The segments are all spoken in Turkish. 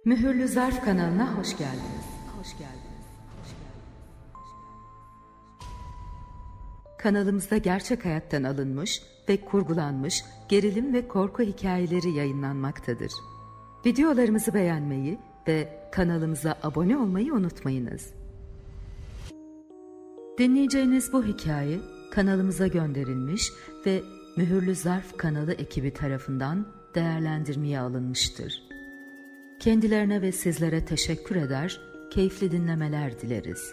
Mühürlü Zarf kanalına hoş geldiniz. Kanalımızda gerçek hayattan alınmış ve kurgulanmış gerilim ve korku hikayeleri yayınlanmaktadır. Videolarımızı beğenmeyi ve kanalımıza abone olmayı unutmayınız. Dinleyeceğiniz bu hikaye kanalımıza gönderilmiş ve Mühürlü Zarf kanalı ekibi tarafından değerlendirmeye alınmıştır. Kendilerine ve sizlere teşekkür eder, keyifli dinlemeler dileriz.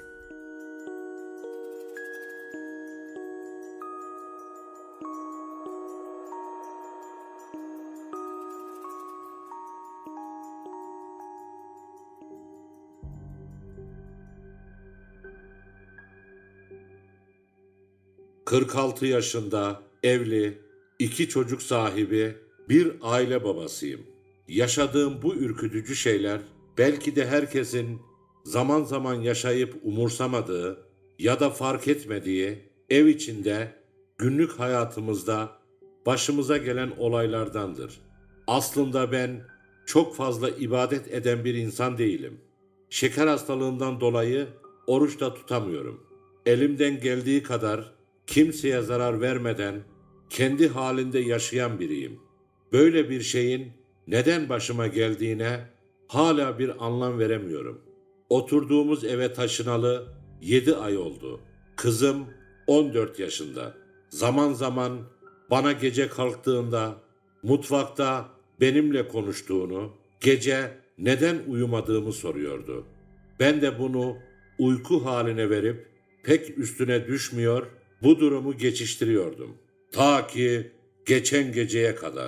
...46 yaşında, evli, 2 çocuk sahibi, bir aile babasıyım. Yaşadığım bu ürkütücü şeyler belki de herkesin zaman zaman yaşayıp umursamadığı ya da fark etmediği ev içinde, günlük hayatımızda başımıza gelen olaylardandır. Aslında ben çok fazla ibadet eden bir insan değilim. Şeker hastalığından dolayı oruç da tutamıyorum. Elimden geldiği kadar kimseye zarar vermeden kendi halinde yaşayan biriyim. Böyle bir şeyin neden başıma geldiğine hala bir anlam veremiyorum. Oturduğumuz eve taşınalı 7 ay oldu. Kızım 14 yaşında. Zaman zaman bana gece kalktığında mutfakta benimle konuştuğunu, gece neden uyumadığımı soruyordu. Ben de bunu uyku haline verip pek üstüne düşmüyor, bu durumu geçiştiriyordum. Ta ki geçen geceye kadar.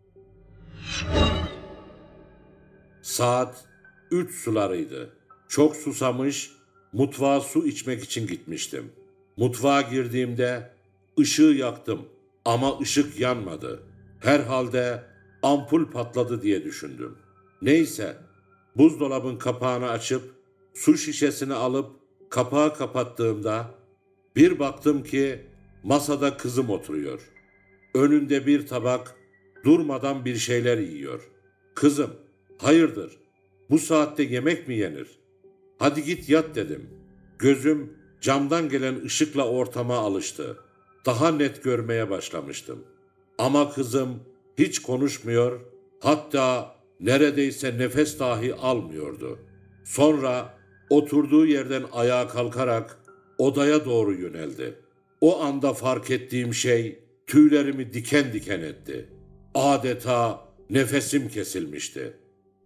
Saat 3 sularıydı. Çok susamış, mutfağa su içmek için gitmiştim. Mutfağa girdiğimde ışığı yaktım ama ışık yanmadı. Herhalde ampul patladı diye düşündüm. Neyse, buzdolabın kapağını açıp su şişesini alıp kapağı kapattığımda bir baktım ki masada kızım oturuyor. Önünde bir tabak, durmadan bir şeyler yiyor. Kızım, hayırdır? Bu saatte yemek mi yenir? Hadi git yat dedim. Gözüm camdan gelen ışıkla ortama alıştı. Daha net görmeye başlamıştım. Ama kızım hiç konuşmuyor, hatta neredeyse nefes dahi almıyordu. Sonra oturduğu yerden ayağa kalkarak odaya doğru yöneldi. O anda fark ettiğim şey tüylerimi diken diken etti. Adeta nefesim kesilmişti.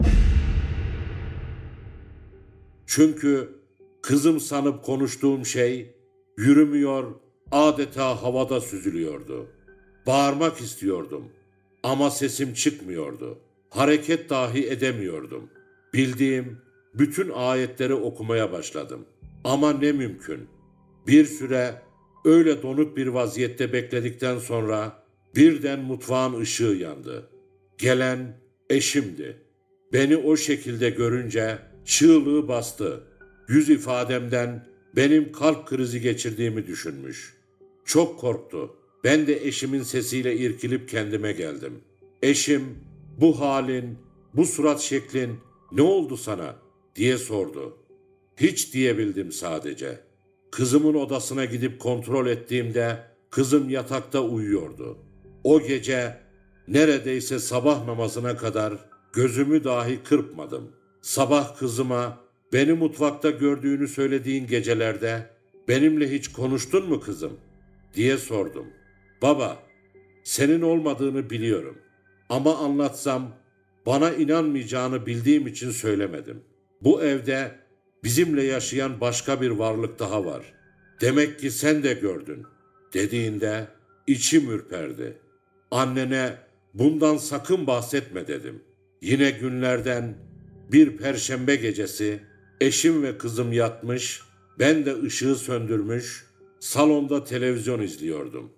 Çünkü kızım sanıp konuştuğum şey yürümüyor, adeta havada süzülüyordu. Bağırmak istiyordum ama sesim çıkmıyordu. Hareket dahi edemiyordum. Bildiğim bütün ayetleri okumaya başladım. Ama ne mümkün. Bir süre öyle donuk bir vaziyette bekledikten sonra birden mutfağın ışığı yandı. Gelen eşimdi. Beni o şekilde görünce çığlığı bastı. Yüz ifademden benim kalp krizi geçirdiğimi düşünmüş. Çok korktu. Ben de eşimin sesiyle irkilip kendime geldim. Eşim, bu halin, bu surat şeklin ne oldu sana diye sordu. Hiç diyebildim sadece. Kızımın odasına gidip kontrol ettiğimde kızım yatakta uyuyordu. O gece neredeyse sabah namazına kadar gözümü dahi kırpmadım. Sabah kızıma beni mutfakta gördüğünü söylediğin gecelerde benimle hiç konuştun mu kızım diye sordum. Baba, senin olmadığını biliyorum ama anlatsam bana inanmayacağını bildiğim için söylemedim. Bu evde bizimle yaşayan başka bir varlık daha var. Demek ki sen de gördün dediğinde içim ürperdi. Annene bundan sakın bahsetme dedim. Yine günlerden bir perşembe gecesi eşim ve kızım yatmış, ben de ışığı söndürmüş, salonda televizyon izliyordum.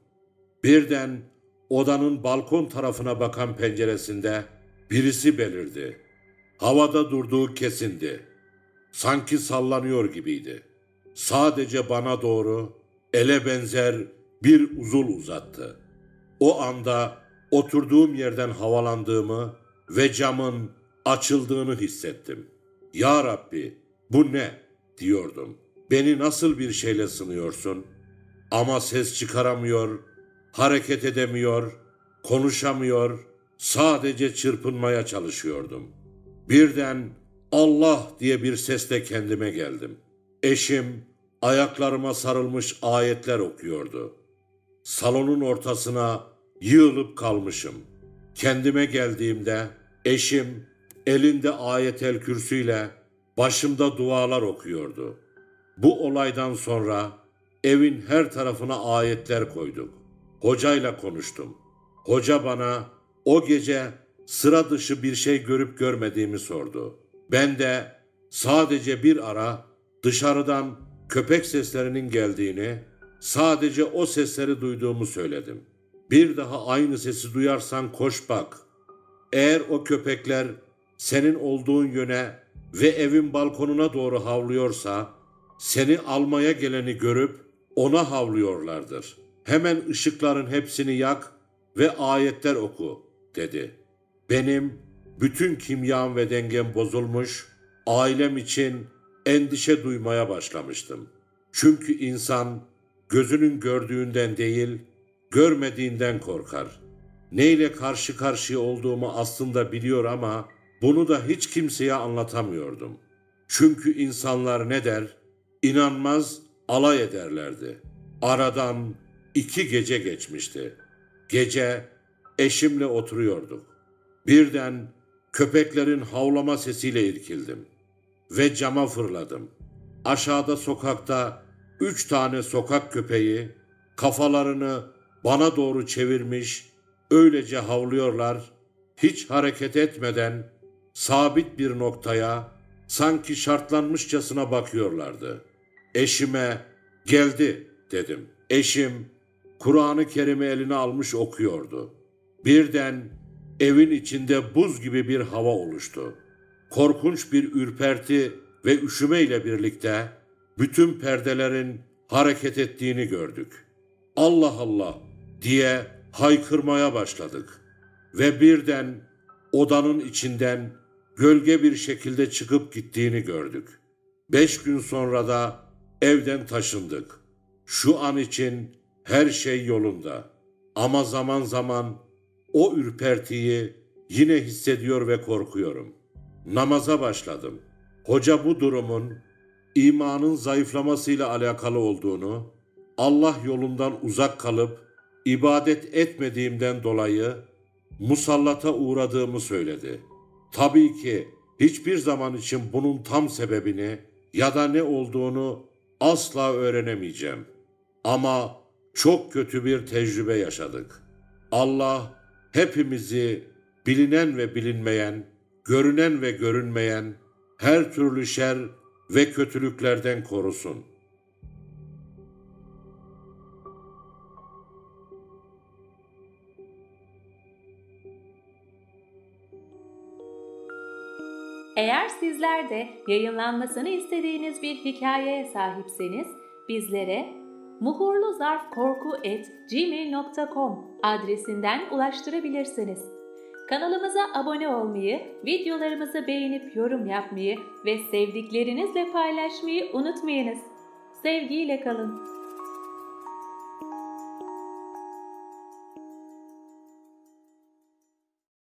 Birden odanın balkon tarafına bakan penceresinde birisi belirdi. Havada durduğu kesindi. Sanki sallanıyor gibiydi. Sadece bana doğru ele benzer bir uzul uzattı. O anda oturduğum yerden havalandığımı ve camın açıldığını hissettim. Ya Rabbi, bu ne diyordum. Beni nasıl bir şeyle sınıyorsun? Ama ses çıkaramıyor, hareket edemiyor, konuşamıyor, sadece çırpınmaya çalışıyordum. Birden Allah diye bir sesle kendime geldim. Eşim ayaklarıma sarılmış ayetler okuyordu. Salonun ortasına yığılıp kalmışım. Kendime geldiğimde eşim elinde Ayetel Kürsü'yle başımda dualar okuyordu. Bu olaydan sonra evin her tarafına ayetler koyduk. Hocayla konuştum. Hoca bana o gece sıra dışı bir şey görüp görmediğimi sordu. Ben de sadece bir ara dışarıdan köpek seslerinin geldiğini, sadece o sesleri duyduğumu söyledim. Bir daha aynı sesi duyarsan koş bak. Eğer o köpekler senin olduğun yöne ve evin balkonuna doğru havlıyorsa, seni almaya geleni görüp ona havlıyorlardır. Hemen ışıkların hepsini yak ve ayetler oku, dedi. Benim bütün kimyam ve dengem bozulmuş, ailem için endişe duymaya başlamıştım. Çünkü insan gözünün gördüğünden değil, görmediğinden korkar. Neyle karşı karşıya olduğumu aslında biliyor ama bunu da hiç kimseye anlatamıyordum. Çünkü insanlar ne der? İnanmaz, alay ederlerdi. Aradan 2 gece geçmişti. Gece eşimle oturuyorduk. Birden köpeklerin havlama sesiyle irkildim ve cama fırladım. Aşağıda sokakta 3 tane sokak köpeği kafalarını bana doğru çevirmiş, öylece havlıyorlar, hiç hareket etmeden sabit bir noktaya sanki şartlanmışçasına bakıyorlardı. Eşime geldi dedim. Eşim Kur'an-ı Kerim'i eline almış okuyordu. Birden evin içinde buz gibi bir hava oluştu. Korkunç bir ürperti ve üşümeyle birlikte bütün perdelerin hareket ettiğini gördük. Allah Allah diye haykırmaya başladık ve birden odanın içinden gölge bir şekilde çıkıp gittiğini gördük. 5 gün sonra da evden taşındık. Şu an için her şey yolunda. Ama zaman zaman o ürpertiyi yine hissediyor ve korkuyorum. Namaza başladım. Hoca bu durumun imanın zayıflamasıyla alakalı olduğunu, Allah yolundan uzak kalıp ibadet etmediğimden dolayı musallata uğradığımı söyledi. Tabii ki hiçbir zaman için bunun tam sebebini ya da ne olduğunu asla öğrenemeyeceğim. Ama çok kötü bir tecrübe yaşadık. Allah hepimizi bilinen ve bilinmeyen, görünen ve görünmeyen her türlü şer ve kötülüklerden korusun. Eğer sizler de yayınlanmasını istediğiniz bir hikayeye sahipseniz bizlere muhurluzarfkorku@gmail.com adresinden ulaştırabilirsiniz. Kanalımıza abone olmayı, videolarımızı beğenip yorum yapmayı ve sevdiklerinizle paylaşmayı unutmayınız. Sevgiyle kalın.